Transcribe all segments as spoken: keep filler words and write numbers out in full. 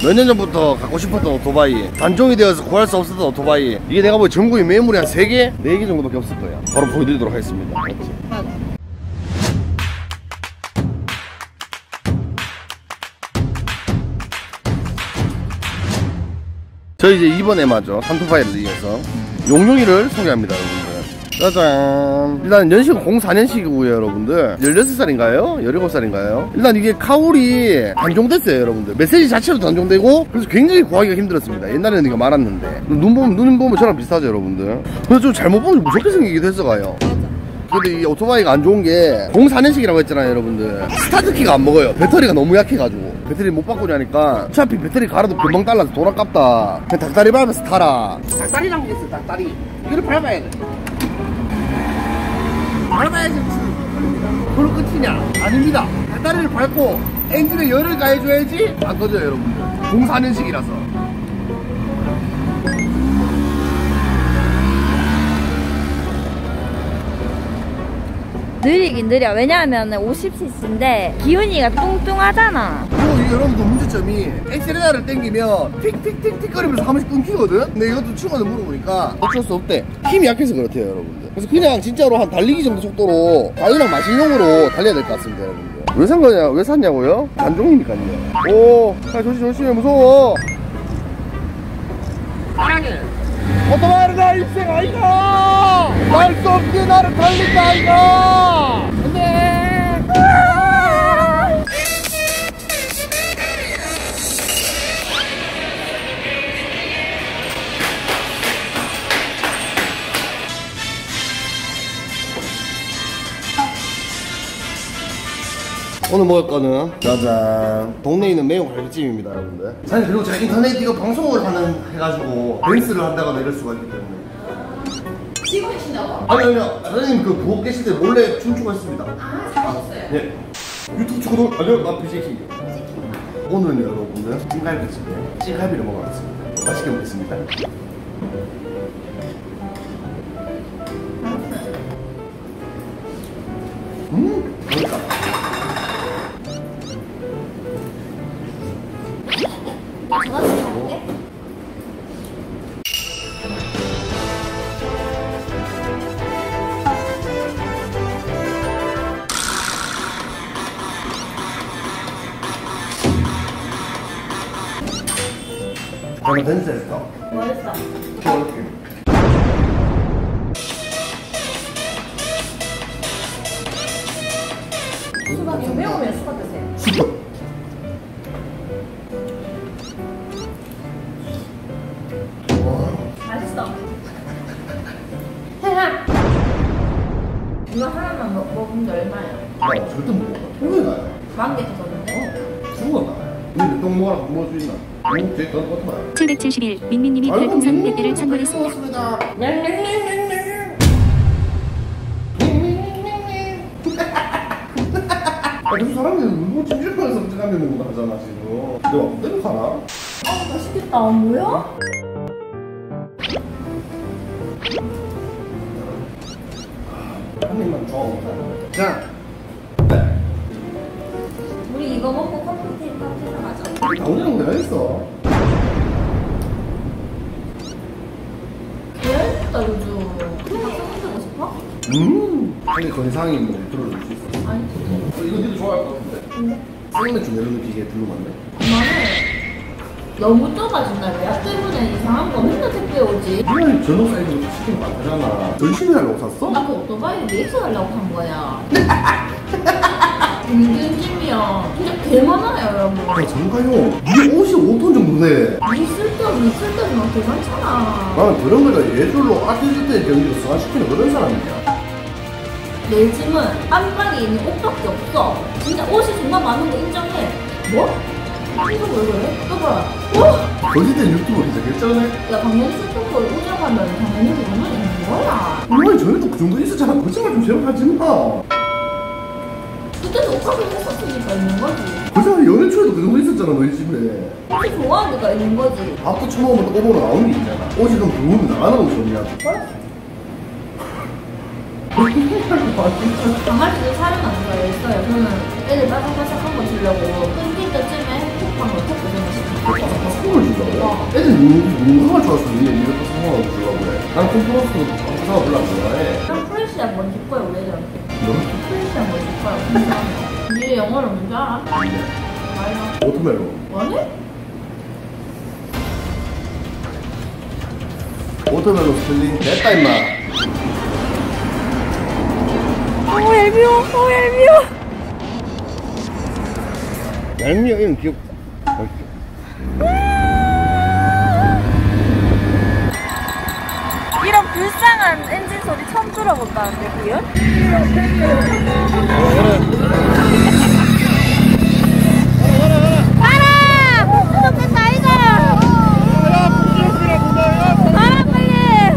몇 년 전부터 갖고 싶었던 오토바이, 단종이 되어서 구할 수 없었던 오토바이. 이게 내가 뭐 전국에 매물이 한 세 개? 네 개 정도밖에 없을 거야. 바로 보여드리도록 하겠습니다. 맞지? 맞아. 저희 이제 이번에 맞죠, 삼투파이를 위해서 용용이를 소개합니다, 여러분들. 짜잔. 일단 연식은 공사 년식이고요 여러분들. 열여섯 살인가요? 열일곱 살인가요? 일단 이게 카울이 단종됐어요 여러분들. 메시지 자체도 단종되고, 그래서 굉장히 구하기가 힘들었습니다. 옛날에는 이거 많았는데. 눈 보면 눈 보면 저랑 비슷하죠 여러분들. 근데 좀 잘못 보면 무섭게 생기기도 했어가요. 근데 이 오토바이가 안 좋은 게 공사 년식이라고 했잖아요 여러분들. 스타트키가 안 먹어요. 배터리가 너무 약해가지고. 배터리 못 바꾸냐니까 어차피 배터리 갈아도 금방 달라서 돈 아깝다. 그냥 닭다리 밟아서 타라. 닭다리라고 했어, 닭다리. 이거를 밟아야 돼. 밟아야지 무슨 그걸 끝이냐? 아닙니다. 닭다리를 밟고 엔진에 열을 가해줘야지 안 꺼져요 여러분들. 공사 년식이라서. 느리긴 느려. 왜냐하면 오십 씨씨인데 기운이가 뚱뚱하잖아. 그리고 여러분들 문제점이 엑셀레터를 당기면 틱틱틱틱 거리면서 한 번씩 끊기거든? 근데 이것도 친구한테 물어보니까 어쩔 수 없대. 힘이 약해서 그렇대요 여러분들. 그래서 그냥 진짜로 한 달리기 정도 속도로 자유랑 마신용으로 달려야 될 것 같습니다 여러분들. 왜 산 거냐? 왜 샀냐고요? 단종이니까요. 오, 아, 조심 조심해. 무서워. 사랑해. 오토바이를 나 인생 아이가! 날 수 없게 나를 달린다 아이가! 안돼! 오늘 먹을 거는 짜잔, 동네에 있는 매운 갈비찜입니다 여러분들. 사실 그리고 제가 인터넷 이거 방송을 하는 해가지고 댄스를 한다거나 이럴 수가 있기 때문에. 지금 하신다고? 아니 아니요, 사장님 그 부엌 계실 때 몰래 춤추고 했습니다. 아, 잘하셨어요? 네. 유튜브 치고도 아니요, 나 비제킹. 오늘은 여러분들 찜갈비찜에 찜갈비를 먹어봤습니다. 맛있게 먹겠습니다. 음, 맛있다. 저같이 잘게. 저는 댄스 했어. 뭐 했어? 이렇게. 수박이 매우면 수박 드세요. 슈퍼. 맛있어. 이거 하나만 먹, 먹은 게 얼마야? 아, 절대 못 먹어. 통에 가요. 만 개 더 줬는데? 죽어. 근데 똥 먹어라, 먹을 수 있나? 오, 제 돈 같아. 칠백칠십일 민민님이 별풍선 백 개를 선물했습니다. 아, 그래서 사람들은 뭐 찜질방에서 찜질방에 먹는다 하잖아 지금. 내가 어때로 가나? 아 맛있겠다. 뭐야? 한 입만 줘. 자, 우리 이거 먹고 커피 카페 가자. 당장 내가 했어. 맛있다 요즘. 박수 보고 싶어? 음, 근데 건상이 있는데 들어줄 수 있어. 아니 어, 이거 니도 좋아할 것 같은데. 근데? 생맥주 내려놓는 기계 들러맞네. 그만해. 너무 좁아진다. 야 때문에 이상한 거 맨날 택배 오지. 이건 전용 사이즈로 시킨 거 많잖아. 전신을 하려고 샀어? 나 그 오토바이 레이스 하려고 산 거야. 은근찜이야. 진짜 개 많아요 여러분. 아, 정가요. 이게 오십오 톤 정도 돼. 이 쓸데없는 쓸데없는 개 많잖아. 나는 그런 거가 예술로 아티스트의 경기를 승화시키는 그런 사람이야. 내 짐은 깜빡이 있는 옷밖에 없어. 진짜 옷이 정말 많은 거 인정해. 뭐? 이거 왜 그래? 또 봐. 어? 거짓된 유튜버 진짜 괜찮네. 야 당연히 쇼핑몰 오자마자 당연히 그거만 있는 거야. 아니 전에도 그 정도 있었잖아. 거짓말 좀 제발 하지 마. 그때도 옷가게 했었으니까 있는 거지. 거짓말 연애 초에도 그 정도 있었잖아 너희 집에. 옷이 좋아하니까 있는 거지. 밥도 처먹으면 또 오버로 나오는 게 있잖아. 옷이 그럼 들어오면 나가는 옷이 없냐. 강아지도 살은 안 좋아했어요. 저는 애들 바삭바삭한 거 주려고 끊길 때쯤에 하면 꼭 고생하시고. 상품을 준다고? 애들 농구가 좋았었는데 이렇게 상품을 주려고 그래. 난 콤프로스 상품을 별로 안 좋아해. 난 프레시한 건 줄 거야, 우리 애들한테. 너? 프레시한 건 줄 거야. 니 영어를 뭔지 알아? 말이야. 오토멜로. 뭐니? 오토멜로 스펠링 됐다 임마. 오, 얄미워. 오, 얄미워. 얄미워 이름 귀엽다. 이런 불쌍한 엔진 소리 처음 들어본다는데, 그요? 가라! 복수 됐다, 이거! 가라, 빨리!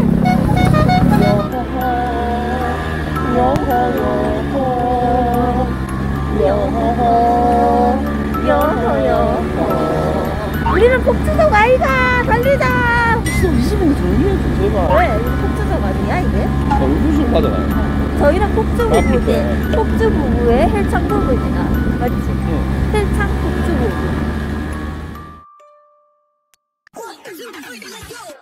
우리는 복주석 아이가! 달리자! 이십 분 조용히 해줘 제발. 왜? 이거 폭주석 아니야, 이게? 어 이거 받아가요. 저희랑 폭주 아, 부부인데 그래. 폭주 부부의 헬창 부부입니다. 맞지? 응. 헬창 폭주 부부.